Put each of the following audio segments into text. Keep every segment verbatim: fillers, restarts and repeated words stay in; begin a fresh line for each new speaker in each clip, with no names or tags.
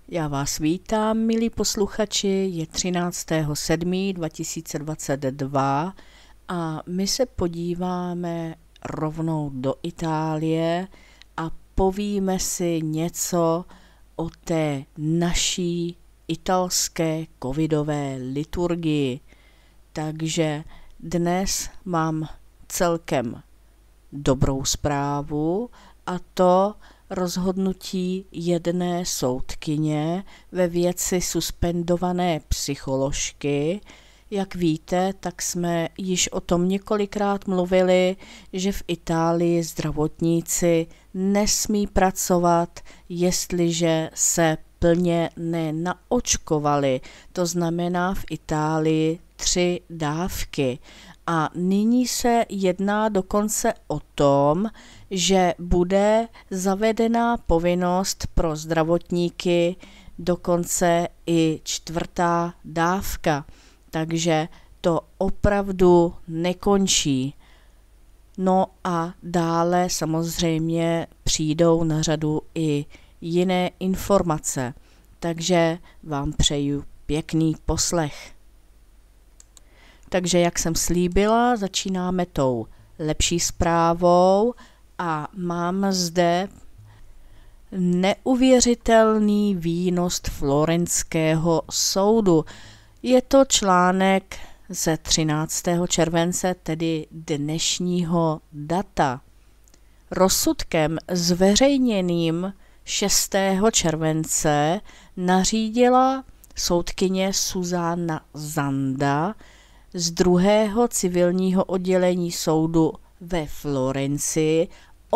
Já vás vítám, milí posluchači, je třináctého sedmého dva tisíce dvacet dva a my se podíváme rovnou do Itálie a povíme si něco o té naší italské covidové liturgii. Takže dnes mám celkem dobrou zprávu, a to rozhodnutí jedné soudkyně ve věci suspendované psycholožky. Jak víte, tak jsme již o tom několikrát mluvili, že v Itálii zdravotníci nesmí pracovat, jestliže se plně nenaočkovali. To znamená v Itálii tři dávky. A nyní se jedná dokonce o tom, že bude zavedená povinnost pro zdravotníky dokonce i čtvrtá dávka. Takže to opravdu nekončí. No a dále samozřejmě přijdou na řadu i jiné informace. Takže vám přeju pěkný poslech. Takže jak jsem slíbila, začínáme tou lepší zprávou a mám zde neuvěřitelný výnos florenského soudu. Je to článek ze třináctého července, tedy dnešního data. Rozsudkem zveřejněným šestého července nařídila soudkyně Susanna Zanda z druhého civilního oddělení soudu ve Florencii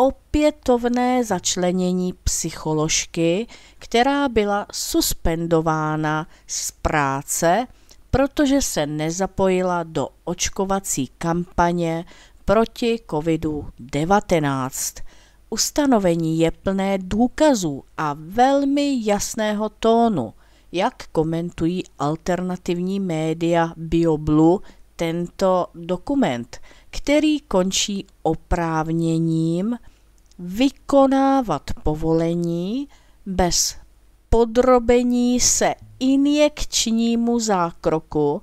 opětovné začlenění psycholožky, která byla suspendována z práce, protože se nezapojila do očkovací kampaně proti kovidu devatenáct. Ustanovení je plné důkazů a velmi jasného tónu, jak komentují alternativní média BioBlue tento dokument, který končí oprávněním vykonávat povolení bez podrobení se injekčnímu zákroku,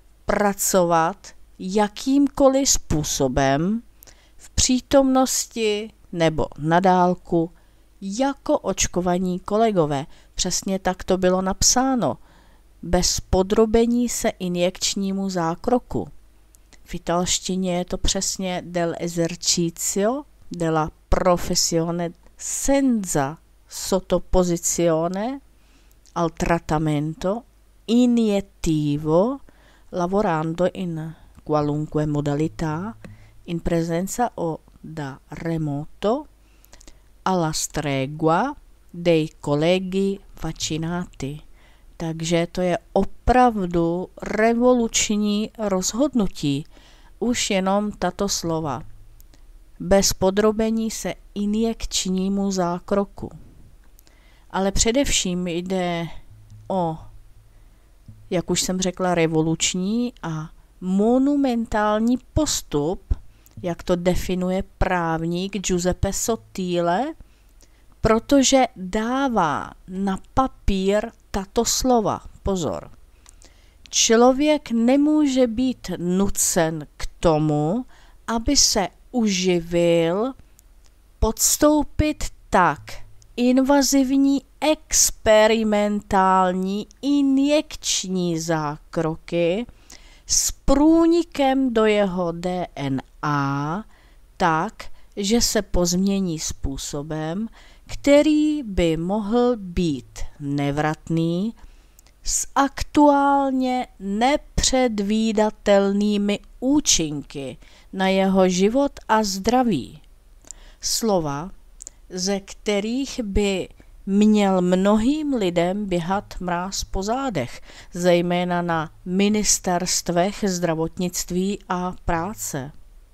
pracovat jakýmkoliv způsobem v přítomnosti nebo na dálku jako očkovaní kolegové. Přesně tak to bylo napsáno. Bez podrobení se injekčnímu zákroku. V italštině je to přesně del esercizio della professione senza sottoposizione al trattamento iniettivo lavorando in qualunque modalità in presenza o da remoto alla stregua dei colleghi vaccinati. Takže to je opravdu revoluční rozhodnutí. Už jenom tato slova. Bez podrobení se injekčnímu zákroku. Ale především jde o, jak už jsem řekla, revoluční a monumentální postup, jak to definuje právník Giuseppe Sottile, protože dává na papír tato slova. Pozor. Člověk nemůže být nucen k tomu, aby se uživil, podstoupit tak invazivní experimentální injekční zákroky s průnikem do jeho D N A tak, že se pozmění způsobem, který by mohl být nevratný s aktuálně nepředvídatelnými účinky na jeho život a zdraví. Slova, ze kterých by měl mnohým lidem běhat mráz po zádech, zejména na ministerstvech zdravotnictví a práce.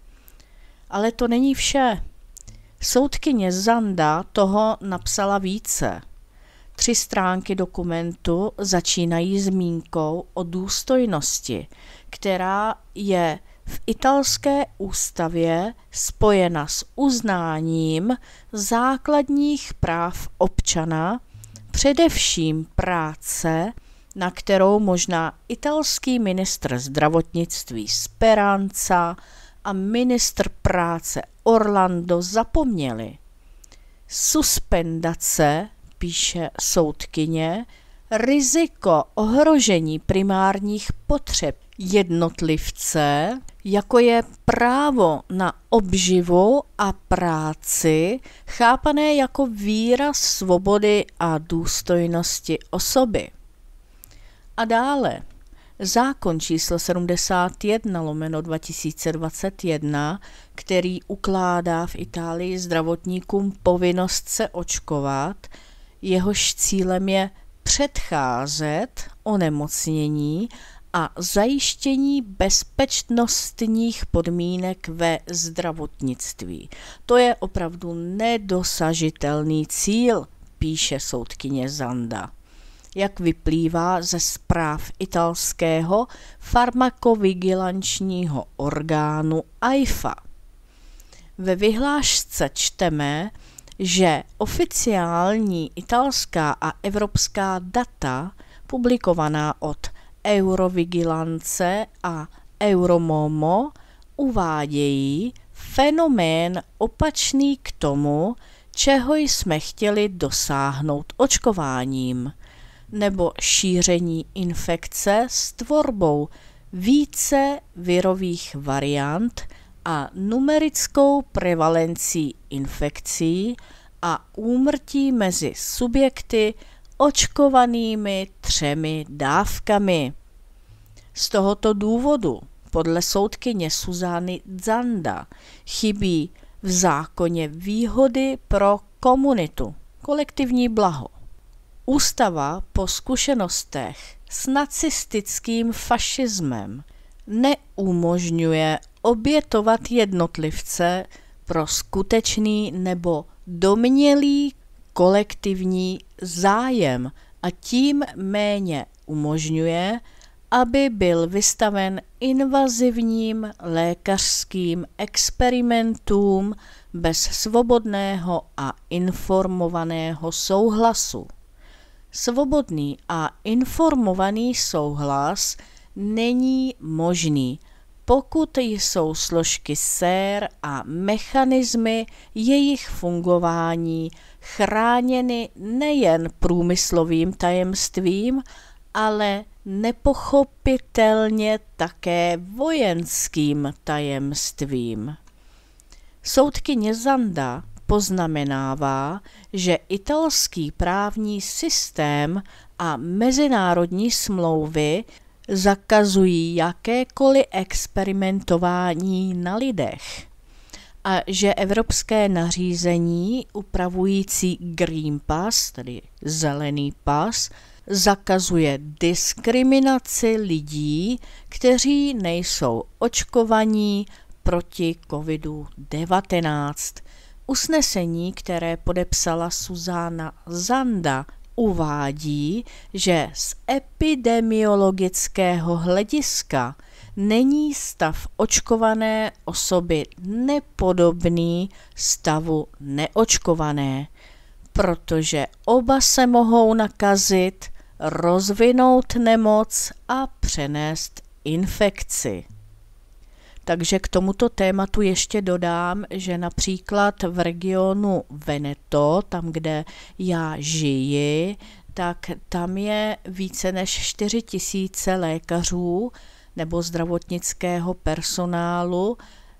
Ale to není vše. Soudkyně Zanda toho napsala více. Tři stránky dokumentu začínají zmínkou o důstojnosti, která je v italské ústavě spojena s uznáním základních práv občana, především práce, na kterou možná italský ministr zdravotnictví Speranza a ministr práce Orlando zapomněli. Suspendace, píše soudkyně, riziko ohrožení primárních potřeb jednotlivce, jako je právo na obživu a práci, chápané jako výraz svobody a důstojnosti osoby. A dále zákon číslo sedmdesát jedna lomeno dva tisíce dvacet jedna, který ukládá v Itálii zdravotníkům povinnost se očkovat, jehož cílem je předcházet onemocnění a zajištění bezpečnostních podmínek ve zdravotnictví. To je opravdu nedosažitelný cíl, píše soudkyně Zanda, jak vyplývá ze zpráv italského farmakovigilančního orgánu AIFA. Ve vyhlášce čteme, že oficiální italská a evropská data publikovaná od Eurovigilance a Euromomo uvádějí fenomén opačný k tomu, čeho jsme chtěli dosáhnout očkováním, nebo šíření infekce s tvorbou více virových variant a numerickou prevalencí infekcí a úmrtí mezi subjekty očkovanými třemi dávkami. Z tohoto důvodu podle soudkyně Suzány Zanda chybí v zákoně výhody pro komunitu, kolektivní blaho. Ústava po zkušenostech s nacistickým fašismem neumožňuje obětovat jednotlivce pro skutečný nebo domnělý kolektivní zájem a tím méně umožňuje, aby byl vystaven invazivním lékařským experimentům bez svobodného a informovaného souhlasu. Svobodný a informovaný souhlas není možný, pokud jsou složky sér a mechanismy jejich fungování chráněny nejen průmyslovým tajemstvím, ale nepochopitelně také vojenským tajemstvím. Soudkyně Zanda poznamenává, že italský právní systém a mezinárodní smlouvy zakazují jakékoliv experimentování na lidech a že evropské nařízení upravující Green Pass, tedy zelený pas, zakazuje diskriminaci lidí, kteří nejsou očkovaní proti kovidu devatenáct. Usnesení, které podepsala Suzána Zanda, uvádí, že z epidemiologického hlediska není stav očkované osoby nepodobný stavu neočkované, protože oba se mohou nakazit, rozvinout nemoc a přenést infekci. Takže k tomuto tématu ještě dodám, že například v regionu Veneto, tam, kde já žiji, tak tam je více než čtyři tisíce lékařů nebo zdravotnického personálu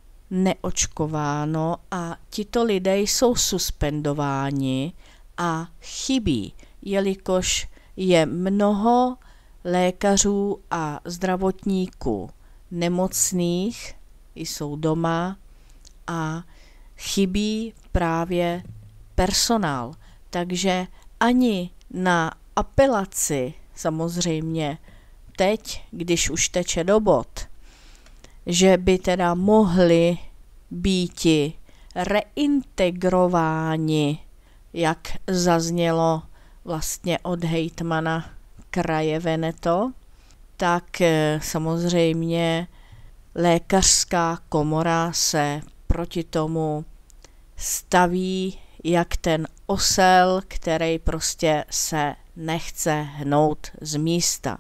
neočkováno a tito lidé jsou suspendováni a chybí, jelikož je mnoho lékařů a zdravotníků nemocných, jsou doma a chybí právě personál. Takže ani na apelaci, samozřejmě teď, když už teče do bod, že by teda mohli býti reintegrováni, jak zaznělo vlastně od hejtmana kraje Veneto, tak samozřejmě lékařská komora se proti tomu staví jak ten osel, který prostě se nechce hnout z místa.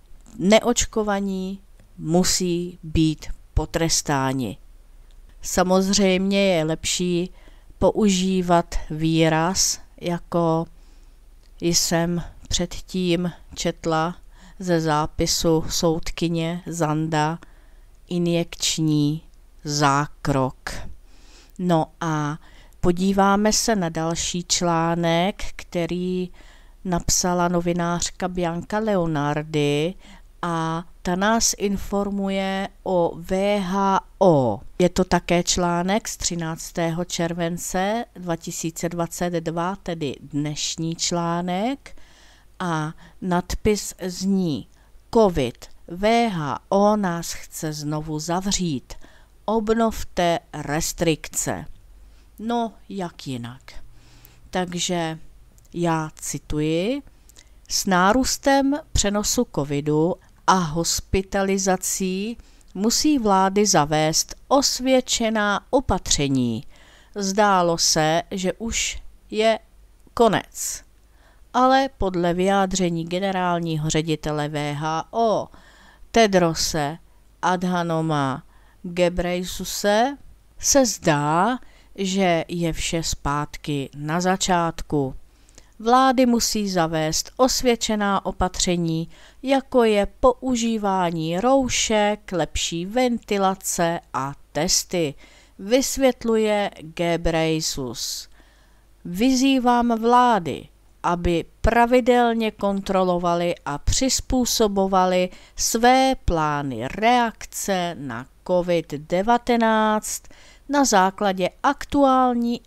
Neočkovaní musí být potrestáni. Samozřejmě je lepší používat výraz, jako jsem předtím četla ze zápisu soudkyně Zanda, injekční zákrok. No a podíváme se na další článek, který napsala novinářka Bianca Leonardi a ta nás informuje o W H O. Je to také článek z třináctého července dva tisíce dvacet dva, tedy dnešní článek, a nadpis zní: COVID, W H O nás chce znovu zavřít. Obnovte restrikce. No, jak jinak. Takže já cituji: s nárůstem přenosu covidu a hospitalizací musí vlády zavést osvědčená opatření. Zdálo se, že už je konec. Ale podle vyjádření generálního ředitele W H O Tedrose Adhanoma Ghebreyesusese se zdá, že je vše zpátky na začátku. Vlády musí zavést osvědčená opatření, jako je používání roušek, lepší ventilace a testy, vysvětluje Ghebreyesus. Vyzývám vlády, aby pravidelně kontrolovali a přizpůsobovali své plány reakce na COVID devatenáct na základě aktuální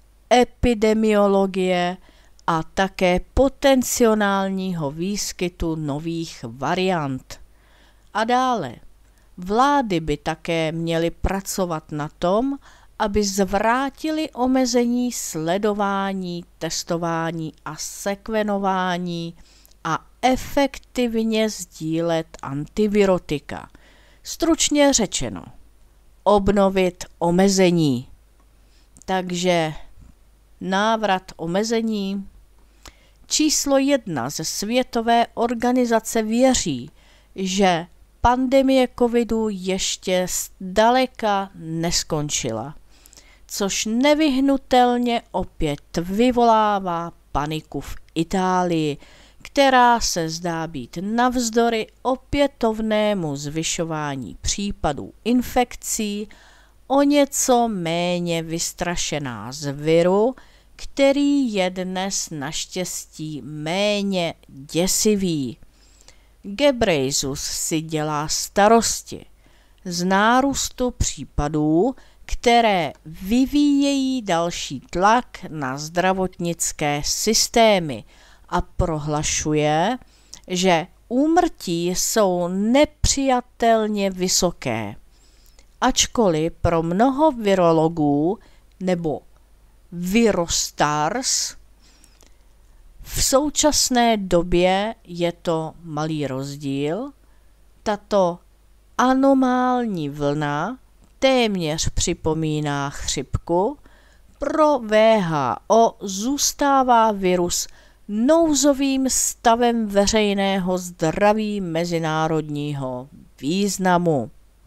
epidemiologie a také potenciálního výskytu nových variant. A dále, vlády by také měly pracovat na tom, aby zvrátili omezení sledování, testování a sekvenování a efektivně sdílet antivirotika. Stručně řečeno, obnovit omezení. Takže návrat omezení. Číslo jedna ze Světové organizace věří, že pandemie covidu ještě zdaleka neskončila, což nevyhnutelně opět vyvolává paniku v Itálii, která se zdá být navzdory opětovnému zvyšování případů infekcí o něco méně vystrašená z viru, který je dnes naštěstí méně děsivý. Ghebreyesus si dělá starosti z nárůstu případů, které vyvíjejí další tlak na zdravotnické systémy a prohlašuje, že úmrtí jsou nepřijatelně vysoké. Ačkoliv pro mnoho virologů nebo virostars v současné době je to malý rozdíl, tato anomální vlna téměř připomíná chřipku, pro W H O zůstává virus nouzovým stavem veřejného zdraví mezinárodního významu.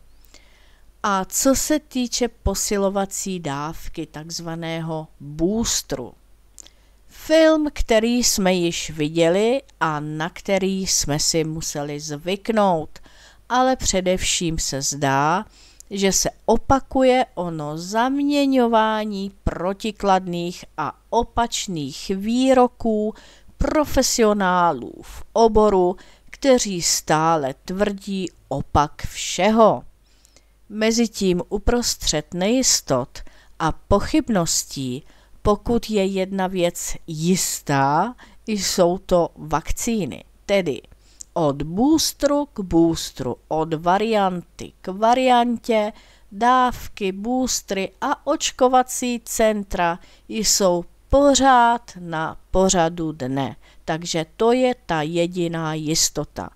A co se týče posilovací dávky, takzvaného boostru, film, který jsme již viděli a na který jsme si museli zvyknout, ale především se zdá, že se opakuje ono zaměňování protikladných a opačných výroků profesionálů v oboru, kteří stále tvrdí opak všeho. Mezitím uprostřed nejistot a pochybností, pokud je jedna věc jistá, jsou to vakcíny, tedy od boostru k boostru, od varianty k variantě, dávky, boostry a očkovací centra jsou pořád na pořadu dne, takže to je ta jediná jistota.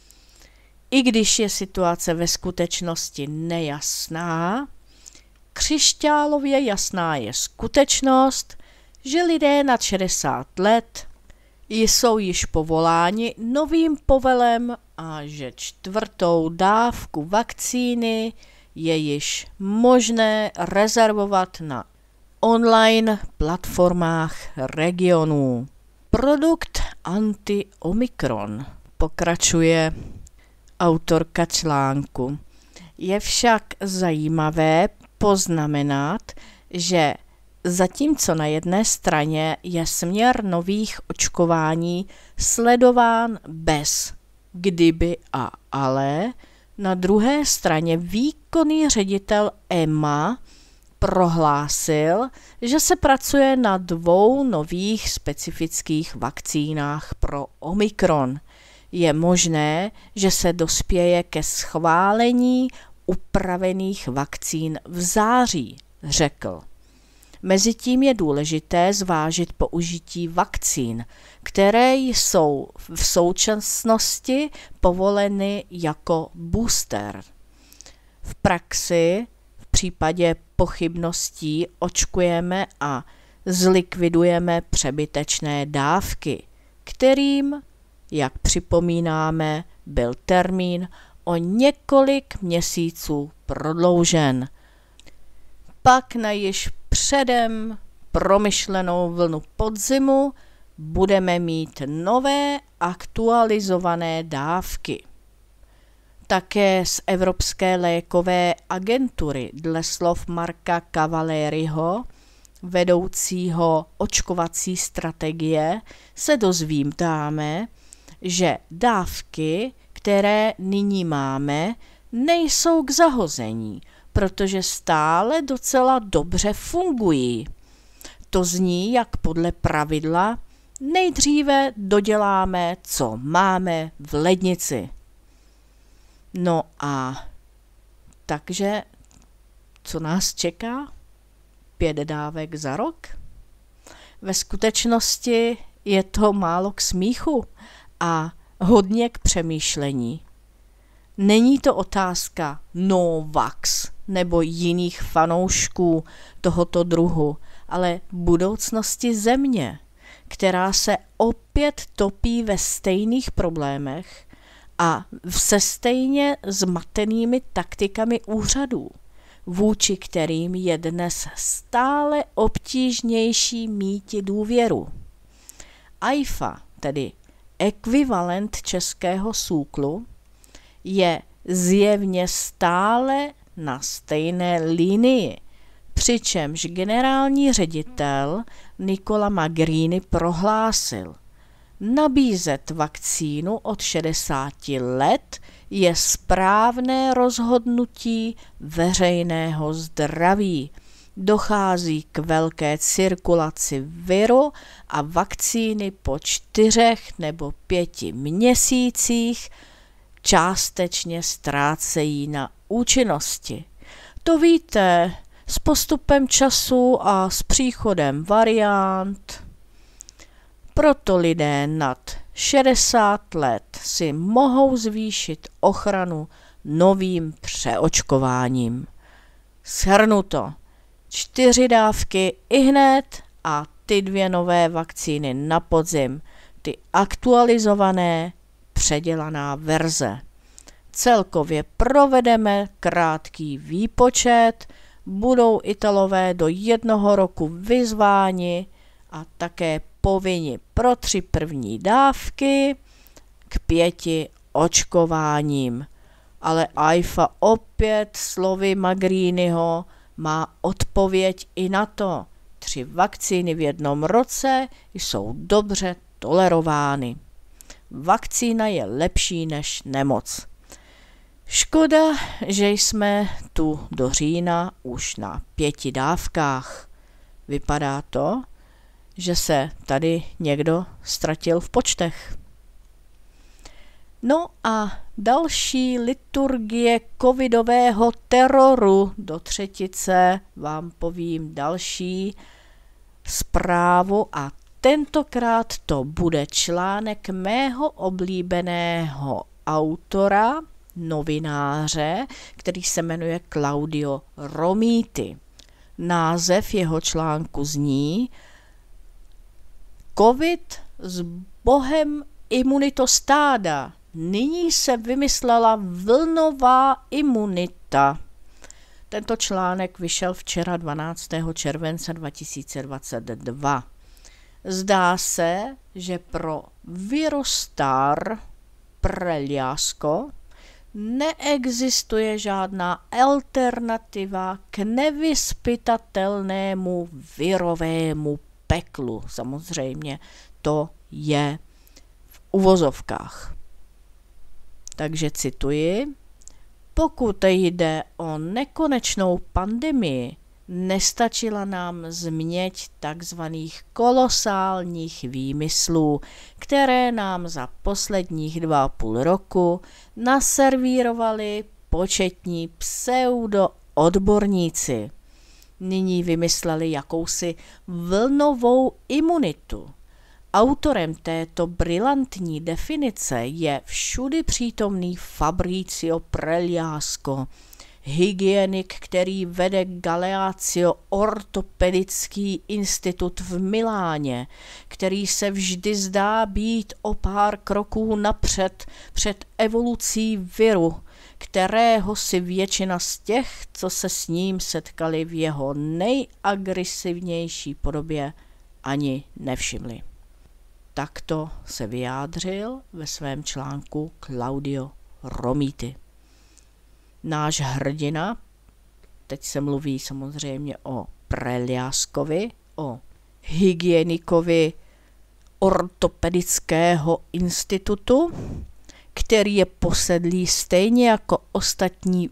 I když je situace ve skutečnosti nejasná, křišťálově jasná je skutečnost, že lidé nad šedesát let jsou již povoláni novým povelem a že čtvrtou dávku vakcíny je již možné rezervovat na online platformách regionů. Produkt anti-omikron, pokračuje autorka článku. Je však zajímavé poznamenat, že zatímco na jedné straně je směr nových očkování sledován bez kdyby a ale, na druhé straně výkonný ředitel E M A prohlásil, že se pracuje na dvou nových specifických vakcínách pro Omikron. Je možné, že se dospěje ke schválení upravených vakcín v září, řekl. Mezitím je důležité zvážit použití vakcín, které jsou v současnosti povoleny jako booster. V praxi v případě pochybností očkujeme a zlikvidujeme přebytečné dávky, kterým, jak připomínáme, byl termín o několik měsíců prodloužen. Pak na již předem promyšlenou vlnu podzimu budeme mít nové aktualizované dávky. Také z Evropské lékové agentury dle slov Marka Cavalieriho, vedoucího očkovací strategie, se dozvídáme, že dávky, které nyní máme, nejsou k zahození, protože stále docela dobře fungují. To zní, jak podle pravidla, nejdříve doděláme, co máme v lednici. No a takže, co nás čeká? Pět dávek za rok? Ve skutečnosti je to málo k smíchu a hodně k přemýšlení. Není to otázka Novax nebo jiných fanoušků tohoto druhu, ale budoucnosti země, která se opět topí ve stejných problémech a se stejně zmatenými taktikami úřadů, vůči kterým je dnes stále obtížnější míti důvěru. A I F A, tedy ekvivalent českého SÚKLu, je zjevně stále na stejné linii, přičemž generální ředitel Nicola Magrini prohlásil, nabízet vakcínu od šedesáti let je správné rozhodnutí veřejného zdraví. Dochází k velké cirkulaci viru a vakcíny po čtyřech nebo pěti měsících částečně ztrácejí na účinnosti. To víte, s postupem času a s příchodem variant. Proto lidé nad šedesát let si mohou zvýšit ochranu novým přeočkováním. Shrnuto, čtyři dávky ihned a ty dvě nové vakcíny na podzim, ty aktualizované, předělaná verze. Celkově provedeme krátký výpočet, budou Italové do jednoho roku vyzváni a také povinni pro tři první dávky k pěti očkováním. Ale A I F A opět slovy Magriniho má odpověď i na to. Tři vakcíny v jednom roce jsou dobře tolerovány. Vakcína je lepší než nemoc. Škoda, že jsme tu do října už na pěti dávkách. Vypadá to, že se tady někdo ztratil v počtech. No a další liturgie covidového teroru do třetice vám povím další zprávu a tentokrát to bude článek mého oblíbeného autora, novináře, který se jmenuje Claudio Romiti. Název jeho článku zní COVID s bohem imunitostáda. Nyní se vymyslela vlnová imunita. Tento článek vyšel včera dvanáctého července dva tisíce dvacet dva. Zdá se, že pro Virostar Preliasko neexistuje žádná alternativa k nevyzpytatelnému virovému peklu. Samozřejmě to je v uvozovkách. Takže cituji, pokud jde o nekonečnou pandemii, nestačila nám změť takzvaných kolosálních výmyslů, které nám za posledních dva a půl roku naservírovali početní pseudo-odborníci. Nyní vymysleli jakousi vlnovou imunitu. Autorem této brilantní definice je všudy přítomný Fabrizio Preliasko, hygienik, který vede Galeazzo ortopedický institut v Miláně, který se vždy zdá být o pár kroků napřed před evolucí viru, kterého si většina z těch, co se s ním setkali v jeho nejagresivnější podobě, ani nevšimli. Takto se vyjádřil ve svém článku Claudio Romiti. Náš hrdina, teď se mluví samozřejmě o Preliaskovi, o hygienikovi ortopedického institutu, který je posedlý stejně jako ostatní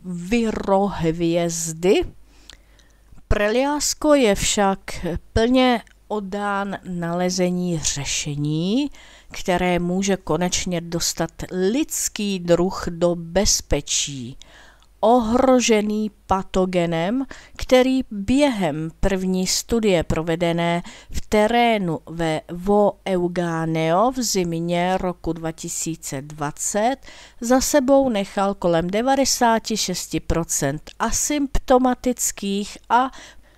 virohvězdy. Preliasko je však plně oddán nalezení řešení, které může konečně dostat lidský druh do bezpečí, ohrožený patogenem, který během první studie provedené v terénu ve Vo Euganeo v zimě roku dva tisíce dvacet za sebou nechal kolem devadesát šest procent asymptomatických a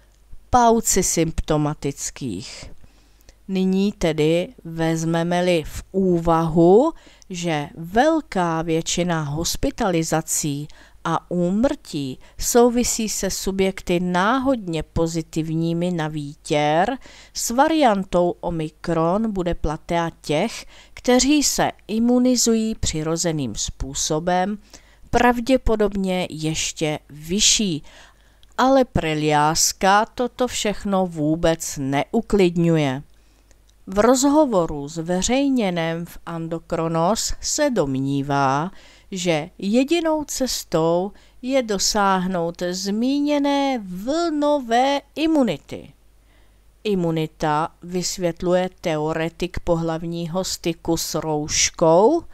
paucisymptomatických. Nyní tedy vezmeme-li v úvahu, že velká většina hospitalizací a úmrtí souvisí se subjekty náhodně pozitivními na výtěr, s variantou Omikron bude platea těch, kteří se imunizují přirozeným způsobem, pravděpodobně ještě vyšší, ale Preliaska toto všechno vůbec neuklidňuje. V rozhovoru zveřejněném v Endokronos se domnívá, že jedinou cestou je dosáhnout zmíněné vlnové imunity. Imunita, vysvětluje teoretik pohlavního styku s rouškou,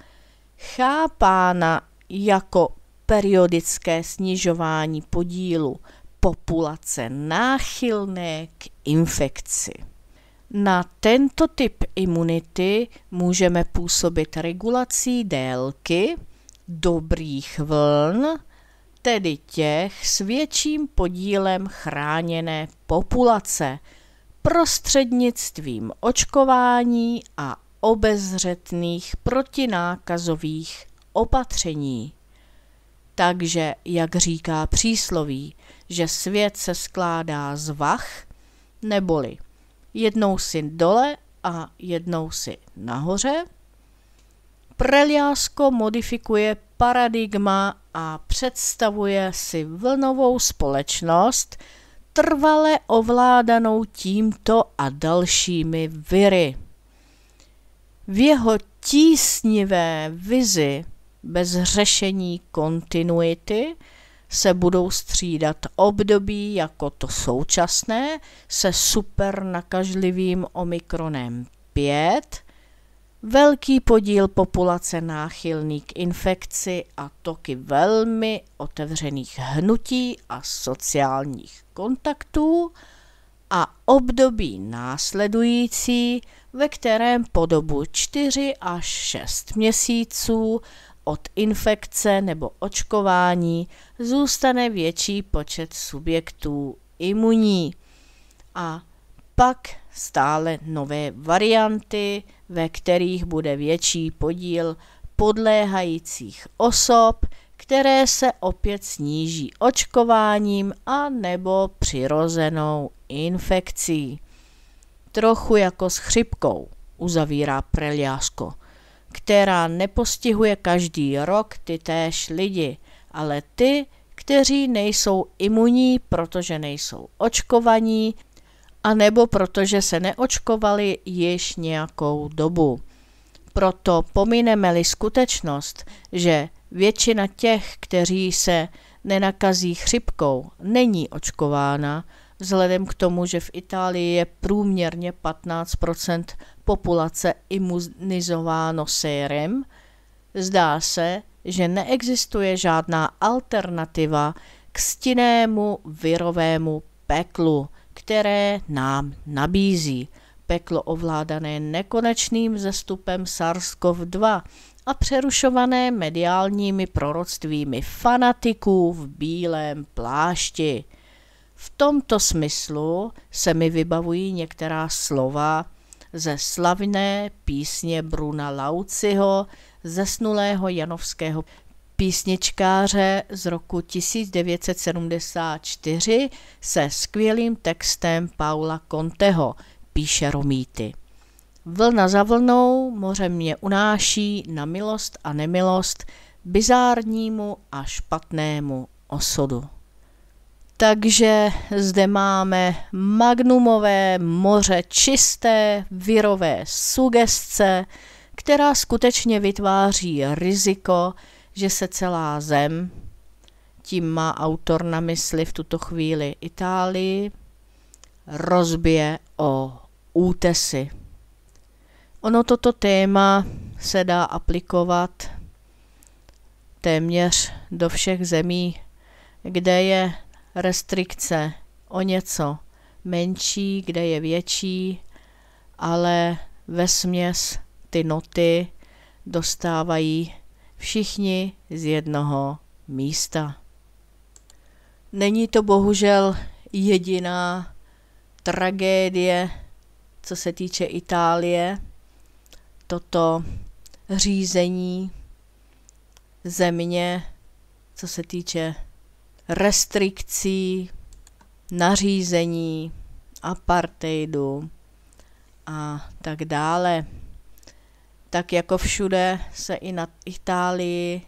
chápána jako periodické snižování podílu populace náchylné k infekci. Na tento typ imunity můžeme působit regulací délky dobrých vln, tedy těch s větším podílem chráněné populace, prostřednictvím očkování a obezřetných protinákazových opatření. Takže, jak říká přísloví, že svět se skládá z vah, neboli jednou si dole a jednou si nahoře, Preliasko modifikuje paradigma a představuje si vlnovou společnost, trvale ovládanou tímto a dalšími viry. V jeho tísnivé vizi bez řešení kontinuity se budou střídat období jako to současné se super nakažlivým Omikronem pět, velký podíl populace náchylný k infekci a toky velmi otevřených hnutí a sociálních kontaktů a období následující, ve kterém po dobu čtyři až šest měsíců od infekce nebo očkování zůstane větší počet subjektů imunní. A pak stále nové varianty, ve kterých bude větší podíl podléhajících osob, které se opět sníží očkováním a nebo přirozenou infekcí. Trochu jako s chřipkou, uzavírá Preljásko, která nepostihuje každý rok ty též lidi, ale ty, kteří nejsou imunní, protože nejsou očkovaní, anebo protože se neočkovali již nějakou dobu. Proto pomineme-li skutečnost, že většina těch, kteří se nenakazí chřipkou, není očkována, vzhledem k tomu, že v Itálii je průměrně patnáct procent populace imunizováno sérem, zdá se, že neexistuje žádná alternativa k stinnému virovému peklu, které nám nabízí. Peklo ovládané nekonečným vzestupem SARS-CoV dva a přerušované mediálními proroctvími fanatiků v bílém plášti. V tomto smyslu se mi vybavují některá slova ze slavné písně Bruna Lauciho, zesnulého janovského písničkáře z roku tisíc devět set sedmdesát čtyři se skvělým textem Paula Conteho, píše Romíty. Vlna za vlnou moře mě unáší na milost a nemilost bizárnímu a špatnému osudu. Takže zde máme magnumové moře čisté virové sugestce, která skutečně vytváří riziko, že se celá zem, tím má autor na mysli v tuto chvíli Itálii, rozbije o útesy. Ono toto téma se dá aplikovat téměř do všech zemí, kde je restrikce o něco menší, kde je větší, ale vesměs ty noty dostávají všichni z jednoho místa. Není to bohužel jediná tragédie, co se týče Itálie, toto řízení země, co se týče restrikcí, nařízení, apartheidu a tak dále. Tak jako všude se i na Itálii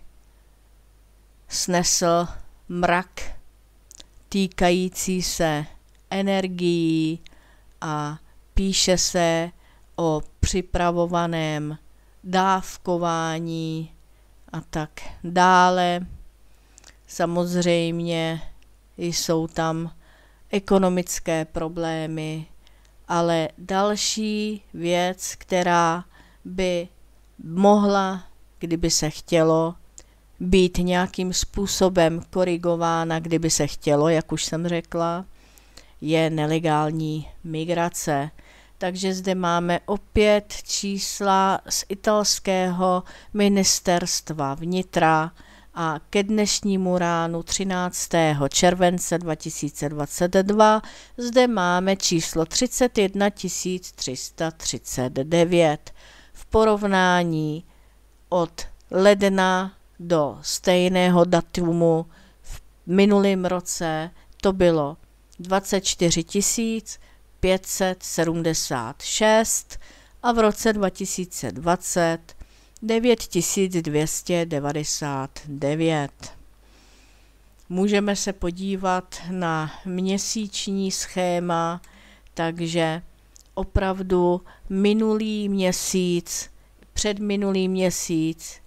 snesl mrak týkající se energií a píše se o připravovaném dávkování a tak dále. Samozřejmě jsou tam ekonomické problémy, ale další věc, která by mohla, kdyby se chtělo, být nějakým způsobem korigována, kdyby se chtělo, jak už jsem řekla, je nelegální migrace. Takže zde máme opět čísla z italského ministerstva vnitra a ke dnešnímu ránu třináctého července dva tisíce dvacet dva zde máme číslo třicet jedna tisíc tři sta třicet devět. V porovnání od ledna do stejného datumu v minulém roce to bylo dvacet čtyři tisíc pět set sedmdesát šest a v roce dva tisíce dvacet devět tisíc dvě stě devadesát devět. Můžeme se podívat na měsíční schéma, takže opravdu minulý měsíc, předminulý měsíc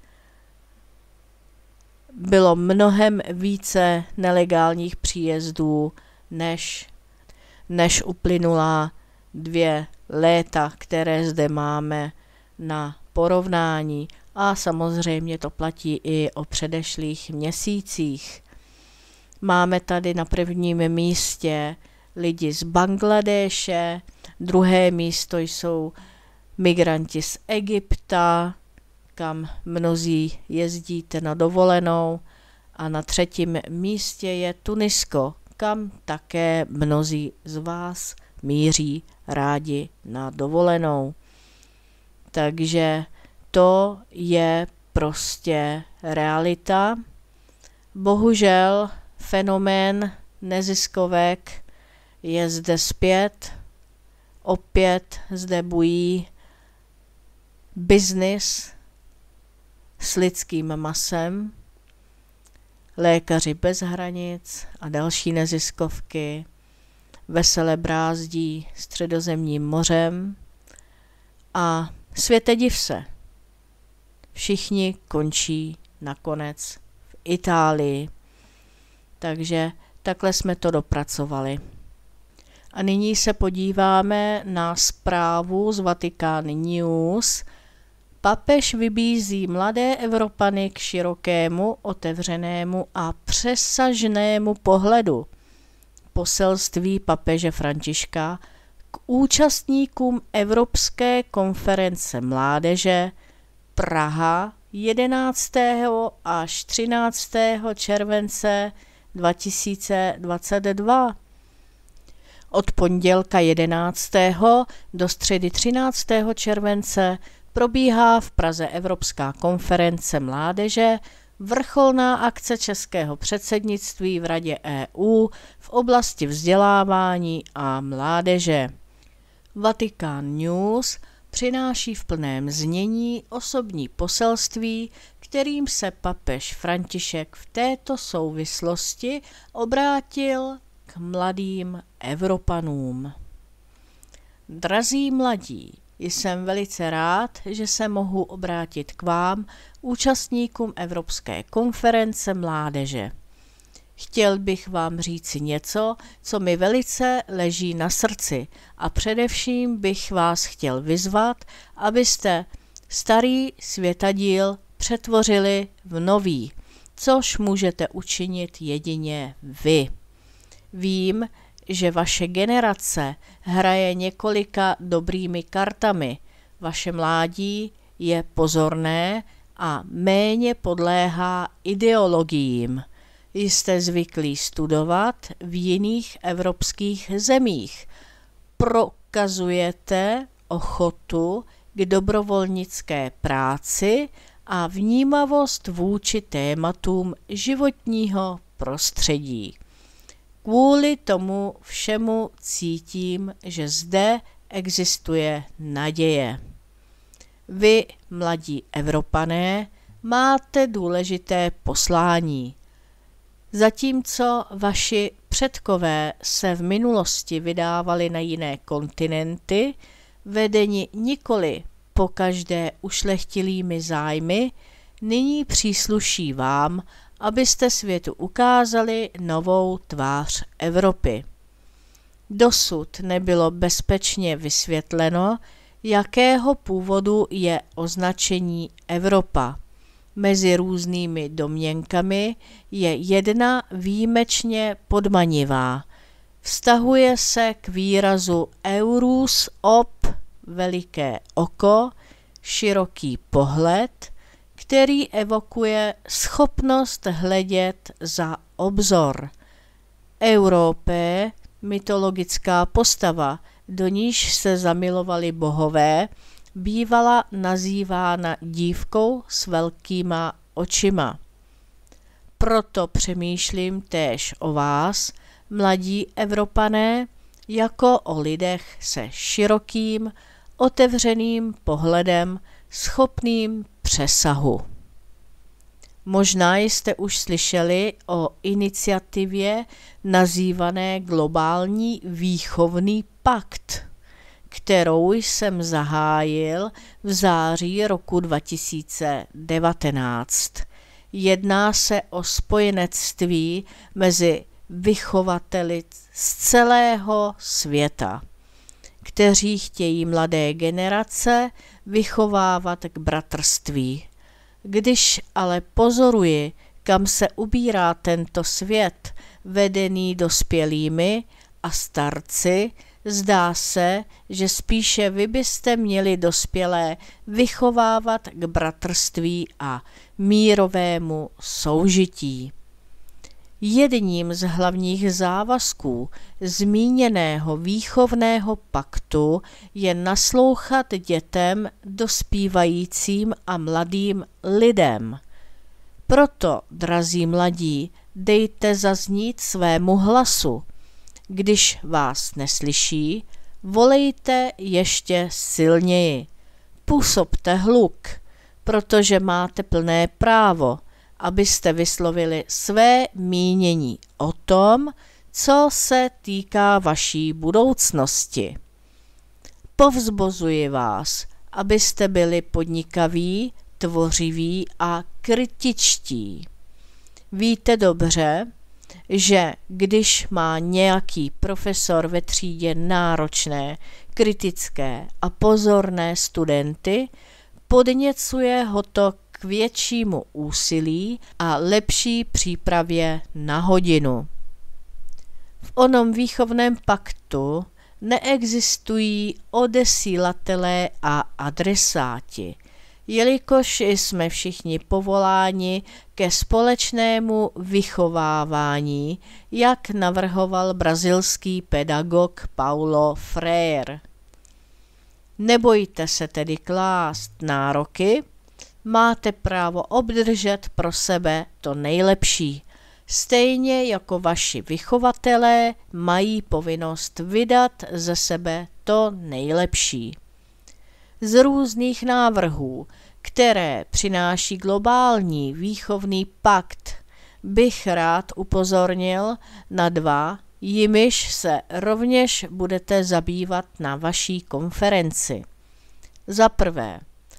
bylo mnohem více nelegálních příjezdů než, než uplynulá dvě léta, které zde máme na porovnání. A samozřejmě to platí i o předešlých měsících. Máme tady na prvním místě lidi z Bangladéše, druhé místo jsou migranti z Egypta, kam mnozí jezdíte na dovolenou, a na třetím místě je Tunisko, kam také mnozí z vás míří rádi na dovolenou. Takže to je prostě realita. Bohužel fenomén neziskovek je zde zpět. Opět zde bují biznis s lidským masem, Lékaři bez hranic a další neziskovky vesele brázdí Středozemním mořem a světe div se, všichni končí nakonec v Itálii. Takže takhle jsme to dopracovali. A nyní se podíváme na zprávu z Vatican News. Papež vybízí mladé Evropany k širokému, otevřenému a přesažnému pohledu. Poselství papeže Františka k účastníkům Evropské konference mládeže Praha jedenáctého až třináctého července dva tisíce dvacet dva. Od pondělka jedenáctého do středy třináctého července probíhá v Praze Evropská konference mládeže, vrcholná akce českého předsednictví v Radě E U v oblasti vzdělávání a mládeže. Vatican News přináší v plném znění osobní poselství, kterým se papež František v této souvislosti obrátil k mladým Evropanům. Drazí mladí, jsem velice rád, že se mohu obrátit k vám, účastníkům Evropské konference mládeže. Chtěl bych vám říci něco, co mi velice leží na srdci a především bych vás chtěl vyzvat, abyste starý světadíl přetvořili v nový, což můžete učinit jedině vy. Vím, že vaše generace hraje několika dobrými kartami, vaše mládí je pozorné a méně podléhá ideologiím. Jste zvyklí studovat v jiných evropských zemích. Prokazujete ochotu k dobrovolnické práci a vnímavost vůči tématům životního prostředí. Kvůli tomu všemu cítím, že zde existuje naděje. Vy, mladí Evropané, máte důležité poslání. Zatímco vaši předkové se v minulosti vydávali na jiné kontinenty, vedeni nikoli pokaždé ušlechtilými zájmy, nyní přísluší vám, abyste světu ukázali novou tvář Evropy. Dosud nebylo bezpečně vysvětleno, jakého původu je označení Evropa. Mezi různými domněnkami je jedna výjimečně podmanivá. Vztahuje se k výrazu eurus op, veliké oko, široký pohled, který evokuje schopnost hledět za obzor. Europé, mytologická postava, do níž se zamilovali bohové, bývala nazývána dívkou s velkýma očima. Proto přemýšlím též o vás, mladí Evropané, jako o lidech se širokým, otevřeným pohledem, schopným přesahu. Možná jste už slyšeli o iniciativě nazývané Globální výchovný pakt, kterou jsem zahájil v září roku dva tisíce devatenáct. Jedná se o spojenectví mezi vychovateli z celého světa, kteří chtějí mladé generace vychovávat k bratrství. Když ale pozoruji, kam se ubírá tento svět, vedený dospělými a starci, zdá se, že spíše vy byste měli dospělé vychovávat k bratrství a mírovému soužití. Jedním z hlavních závazků zmíněného výchovného paktu je naslouchat dětem, dospívajícím a mladým lidem. Proto, drazí mladí, dejte zaznít svému hlasu. Když vás neslyší, volejte ještě silněji. Působte hluk, protože máte plné právo, abyste vyslovili své mínění o tom, co se týká vaší budoucnosti. Povzbuzuji vás, abyste byli podnikaví, tvořiví a kritičtí. Víte dobře, že když má nějaký profesor ve třídě náročné, kritické a pozorné studenty, podněcuje ho to k většímu úsilí a lepší přípravě na hodinu. V onom výchovném paktu neexistují odesílatelé a adresáti, jelikož jsme všichni povoláni ke společnému vychovávání, jak navrhoval brazilský pedagog Paulo Freire. Nebojte se tedy klást nároky, máte právo obdržet pro sebe to nejlepší, stejně jako vaši vychovatelé mají povinnost vydat ze sebe to nejlepší. Z různých návrhů, které přináší globální výchovný pakt, bych rád upozornil na dva, jimiž se rovněž budete zabývat na vaší konferenci. Za prvé,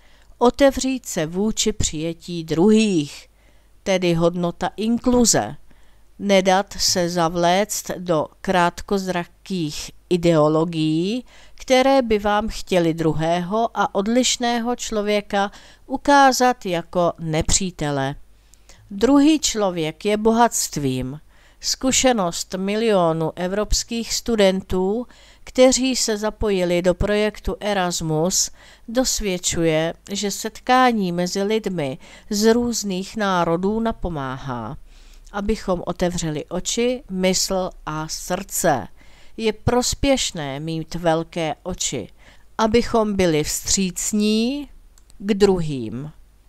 otevřít se vůči přijetí druhých, tedy hodnota inkluze, nedat se zavléct do krátkozrakých ideologií, které by vám chtěli druhého a odlišného člověka ukázat jako nepřítele. Druhý člověk je bohatstvím. Zkušenost milionů evropských studentů, kteří se zapojili do projektu Erasmus, dosvědčuje, že setkání mezi lidmi z různých národů napomáhá, abychom otevřeli oči, mysl a srdce. Je prospěšné mít velké oči, abychom byli vstřícní k druhým.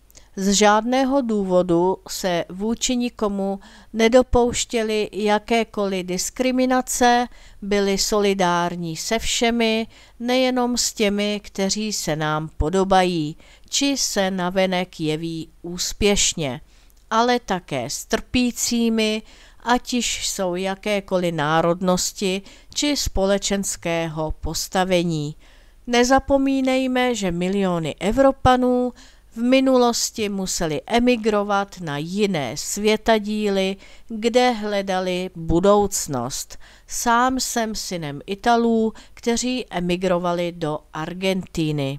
Z žádného důvodu se vůči nikomu nedopouštěli jakékoliv diskriminace, byli solidární se všemi, nejenom s těmi, kteří se nám podobají, či se navenek jeví úspěšně, ale také s trpícími, ať již jsou jakékoliv národnosti či společenského postavení. Nezapomínejme, že miliony Evropanů v minulosti museli emigrovat na jiné světadíly, kde hledali budoucnost. Sám jsem synem Italů, kteří emigrovali do Argentíny.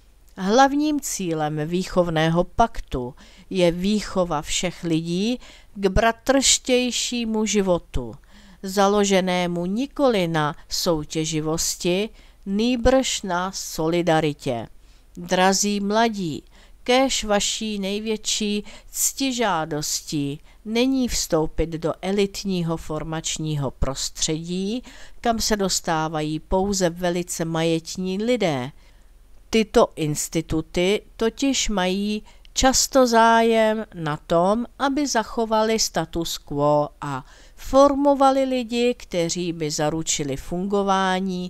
Hlavním cílem výchovného paktu je výchova všech lidí k bratrštějšímu životu, založenému nikoli na soutěživosti, nýbrž na solidaritě. Drazí mladí, kéž vaší největší ctižádostí není vstoupit do elitního formačního prostředí, kam se dostávají pouze velice majetní lidé. Tyto instituty totiž mají často zájem na tom, aby zachovali status quo a formovali lidi, kteří by zaručili fungování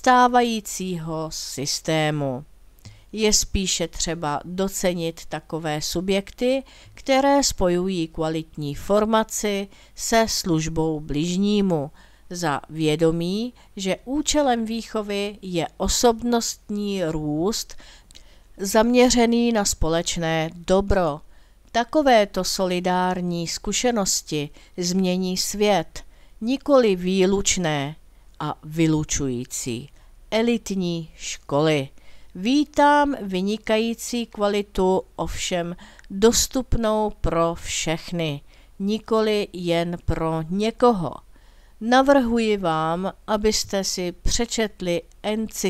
stávajícího systému. Je spíše třeba docenit takové subjekty, které spojují kvalitní formaci se službou bližnímu, za vědomí, že účelem výchovy je osobnostní růst zaměřený na společné dobro. Takovéto solidární zkušenosti změní svět, nikoli výlučné a vylučující elitní školy. Vítám vynikající kvalitu, ovšem dostupnou pro všechny, nikoli jen pro někoho. Navrhuji vám, abyste si přečetli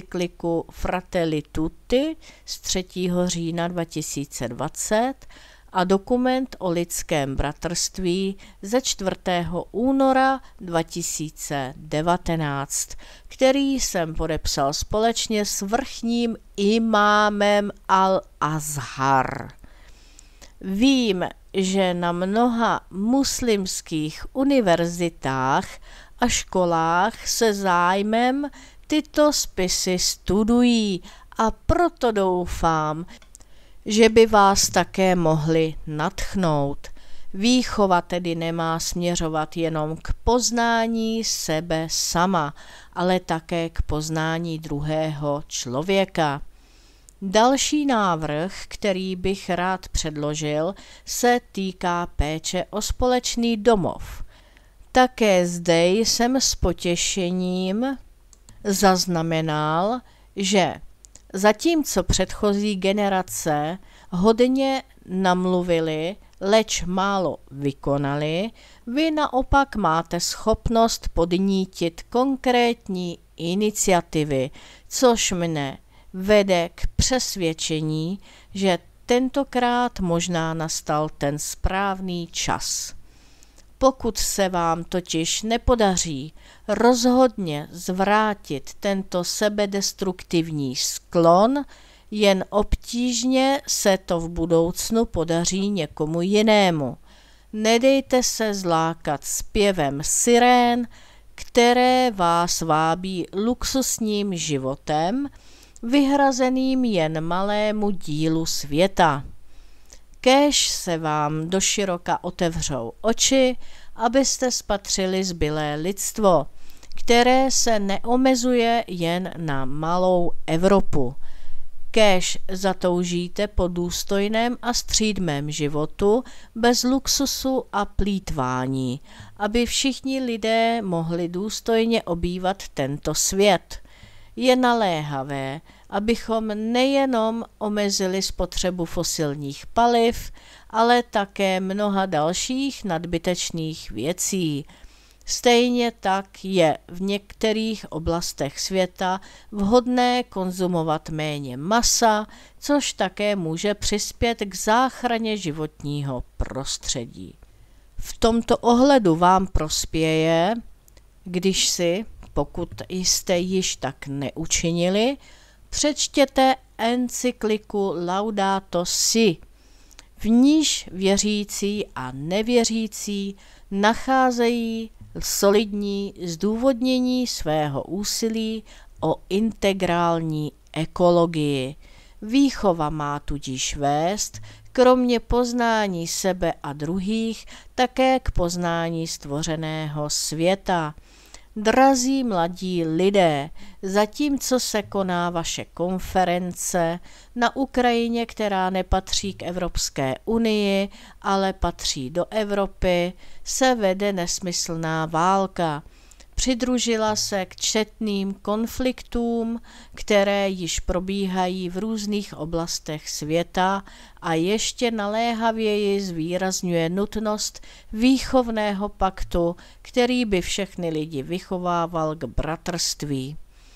encykliku Fratelli Tutti z třetího října dva tisíce dvacet a dokument o lidském bratrství ze čtvrtého února dva tisíce devatenáct, který jsem podepsal společně s vrchním imámem Al-Azhar. Vím, že na mnoha muslimských univerzitách a školách se zájmem tyto spisy studují a proto doufám, že by vás také mohli nadchnout. Výchova tedy nemá směřovat jenom k poznání sebe sama, ale také k poznání druhého člověka. Další návrh, který bych rád předložil, se týká péče o společný domov. Také zde jsem s potěšením zaznamenal, že zatímco předchozí generace hodně namluvili, leč málo vykonali, vy naopak máte schopnost podnítit konkrétní iniciativy, což mne vede k přesvědčení, že tentokrát možná nastal ten správný čas. Pokud se vám totiž nepodaří rozhodně zvrátit tento sebedestruktivní sklon, jen obtížně se to v budoucnu podaří někomu jinému. Nedejte se zlákat zpěvem sirén, které vás vábí luxusním životem, vyhrazeným jen malému dílu světa. Kéž se vám doširoka otevřou oči, abyste spatřili zbylé lidstvo, které se neomezuje jen na malou Evropu. Kéž zatoužíte po důstojném a střídmém životu bez luxusu a plýtvání, aby všichni lidé mohli důstojně obývat tento svět. Je naléhavé, abychom nejenom omezili spotřebu fosilních paliv, ale také mnoha dalších nadbytečných věcí. Stejně tak je v některých oblastech světa vhodné konzumovat méně masa, což také může přispět k záchraně životního prostředí. V tomto ohledu vám prospěje, když si, pokud jste již tak neučinili, přečtěte encykliku Laudato Si, v níž věřící a nevěřící nacházejí solidní zdůvodnění svého úsilí o integrální ekologii. Výchova má tudíž vést, kromě poznání sebe a druhých, také k poznání stvořeného světa. Drazí mladí lidé, zatímco se koná vaše konference na Ukrajině, která nepatří k Evropské unii, ale patří do Evropy, se vede nesmyslná válka. Přidružila se k četným konfliktům, které již probíhají v různých oblastech světa a ještě naléhavěji zvýrazňuje nutnost výchovného paktu, který by všechny lidi vychovával k bratrství.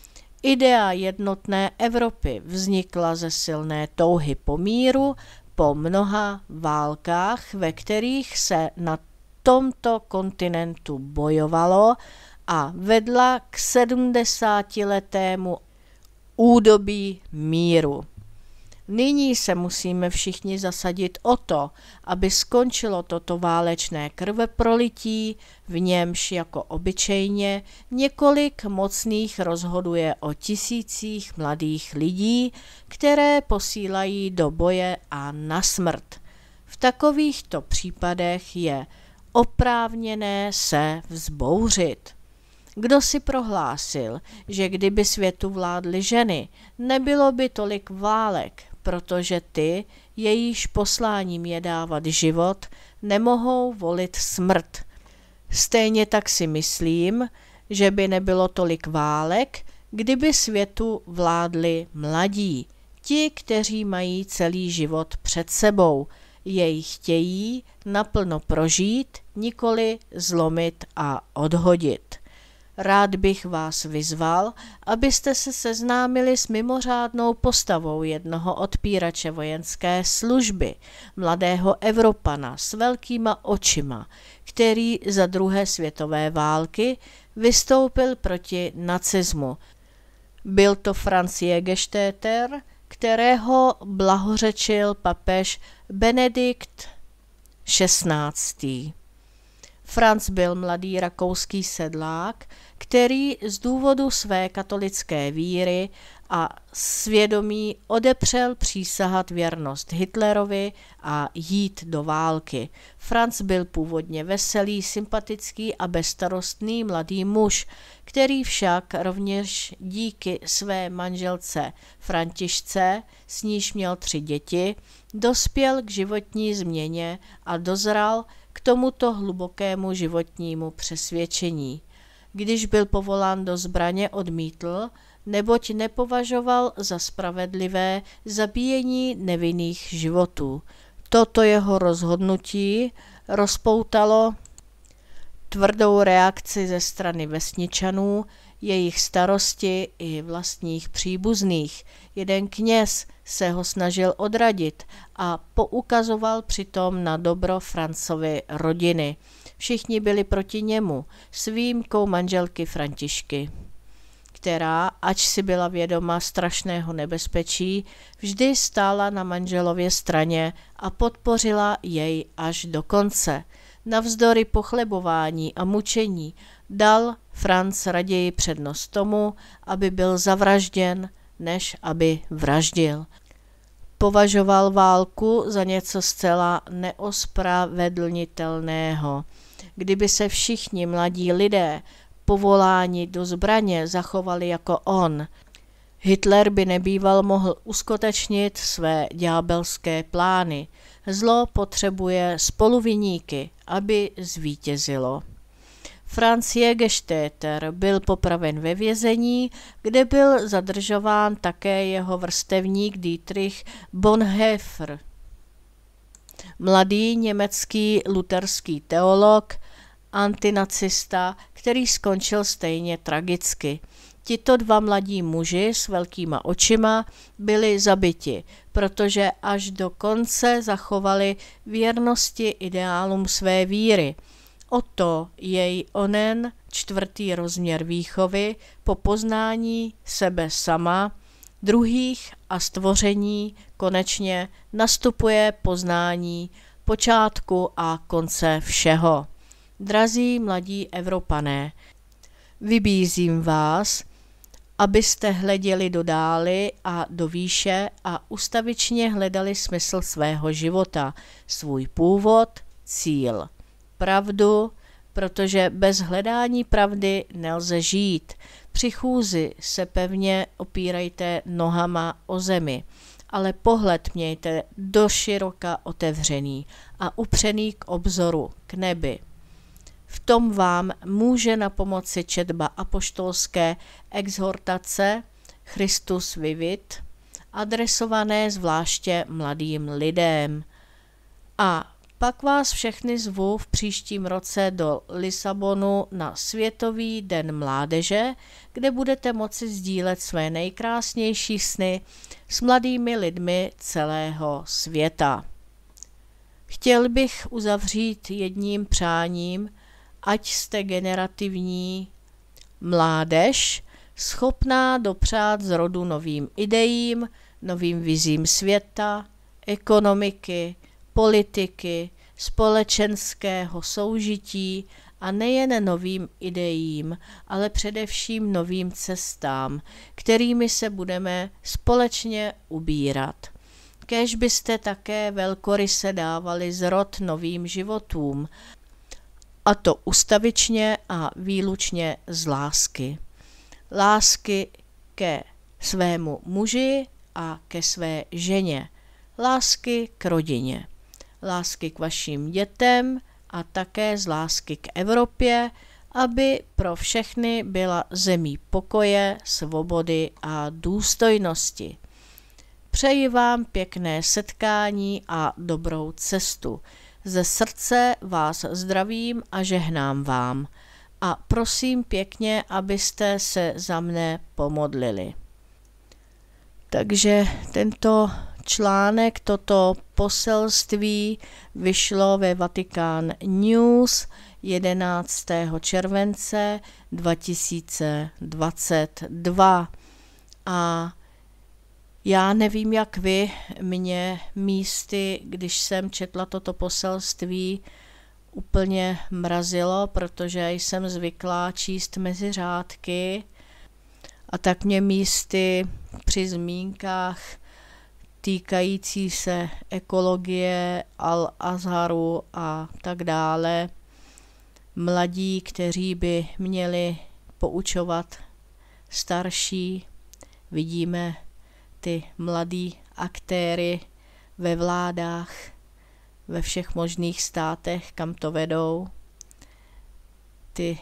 Idea jednotné Evropy vznikla ze silné touhy po míru po mnoha válkách, ve kterých se na tomto kontinentu bojovalo, a vedla k sedmdesátiletému údobí míru. Nyní se musíme všichni zasadit o to, aby skončilo toto válečné krveprolití, v němž jako obyčejně několik mocných rozhoduje o tisících mladých lidí, které posílají do boje a na smrt. V takovýchto případech je oprávněné se vzbouřit. Kdo si prohlásil, že kdyby světu vládly ženy, nebylo by tolik válek, protože ty, jejíž posláním je dávat život, nemohou volit smrt. Stejně tak si myslím, že by nebylo tolik válek, kdyby světu vládli mladí, ti, kteří mají celý život před sebou, jej chtějí naplno prožít, nikoli zlomit a odhodit. Rád bych vás vyzval, abyste se seznámili s mimořádnou postavou jednoho odpírače vojenské služby, mladého Evropana s velkýma očima, který za druhé světové války vystoupil proti nacismu. Byl to Franz Jägerstätter, kterého blahořečil papež Benedikt šestnáctý. Franz byl mladý rakouský sedlák, který z důvodu své katolické víry a svědomí odepřel přísahat věrnost Hitlerovi a jít do války. Franz byl původně veselý, sympatický a bezstarostný mladý muž, který však rovněž díky své manželce Františce, s níž měl tři děti, dospěl k životní změně a dozral k tomuto hlubokému životnímu přesvědčení. Když byl povolán do zbraně, odmítl, neboť nepovažoval za spravedlivé zabíjení nevinných životů. Toto jeho rozhodnutí rozpoutalo tvrdou reakci ze strany vesničanů, jejich starosti i vlastních příbuzných. Jeden kněz se ho snažil odradit a poukazoval přitom na dobro Franzovy rodiny. Všichni byli proti němu, s výjimkou manželky Františky, která, ač si byla vědoma strašného nebezpečí, vždy stála na manželově straně a podpořila jej až do konce. Navzdory pochlebování a mučení dal Franz raději přednost tomu, aby byl zavražděn, než aby vraždil. Považoval válku za něco zcela neospravedlnitelného. Kdyby se všichni mladí lidé povoláni do zbraně zachovali jako on, Hitler by nebýval mohl uskutečnit své ďábelské plány. Zlo potřebuje spoluviníky, aby zvítězilo. Franz Jägerstätter byl popraven ve vězení, kde byl zadržován také jeho vrstevník Dietrich Bonhoeffer, mladý německý luterský teolog, antinacista, který skončil stejně tragicky. Tito dva mladí muži s velkýma očima byli zabiti, protože až do konce zachovali věrnosti ideálům své víry. O to jej onen čtvrtý rozměr výchovy po poznání sebe sama, druhých a stvoření konečně nastupuje poznání počátku a konce všeho. Drazí mladí Evropané, vybízím vás, abyste hleděli do dály a do výše a ustavičně hledali smysl svého života, svůj původ, cíl, pravdu, protože bez hledání pravdy nelze žít. Při chůzi se pevně opírejte nohama o zemi, ale pohled mějte doširoka otevřený a upřený k obzoru, k nebi. V tom vám může napomoci četba apoštolské exhortace Christus Vivit, adresované zvláště mladým lidem. A pak vás všechny zvu v příštím roce do Lisabonu na Světový den mládeže, kde budete moci sdílet své nejkrásnější sny s mladými lidmi celého světa. Chtěl bych uzavřít jedním přáním, ať jste generativní mládež, schopná dopřát z rodu novým ideím, novým vizím světa, ekonomiky, politiky, společenského soužití a nejen novým ideím, ale především novým cestám, kterými se budeme společně ubírat. Kéž byste také velkoryse dávali zrod novým životům, a to ustavičně a výlučně z lásky. Lásky ke svému muži a ke své ženě. Lásky k rodině. Lásky k vašim dětem a také z lásky k Evropě, aby pro všechny byla zemí pokoje, svobody a důstojnosti. Přeji vám pěkné setkání a dobrou cestu. Ze srdce vás zdravím a žehnám vám. a prosím pěkně, abyste se za mne pomodlili. Takže tento článek, toto poselství vyšlo ve Vatikán News jedenáctého července dva tisíce dvacet dva. A já nevím, jak vy, mě místy, když jsem četla toto poselství, úplně mrazilo, protože jsem zvyklá číst mezi řádky, a tak mě místy při zmínkách týkající se ekologie, Al-Azharu a tak dále, mladí, kteří by měli poučovat starší, vidíme ty mladí aktéry ve vládách, ve všech možných státech, kam to vedou, ty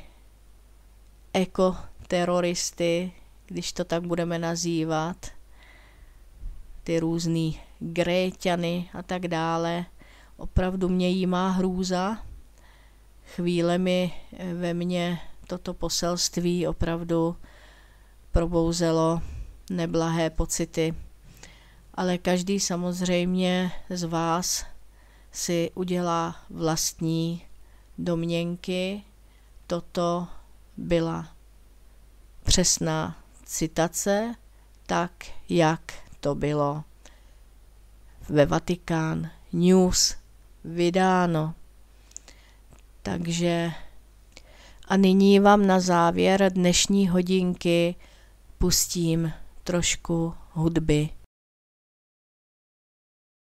ekoteroristy, když to tak budeme nazývat, ty různý Gréťany a tak dále. Opravdu mě jímá hrůza. Chvílemi ve mně toto poselství opravdu probouzelo neblahé pocity. Ale každý samozřejmě z vás si udělá vlastní domněnky. Toto byla přesná citace, tak jak to bylo ve Vatikán News vydáno. Takže a nyní vám na závěr dnešní hodinky pustím trošku hudby.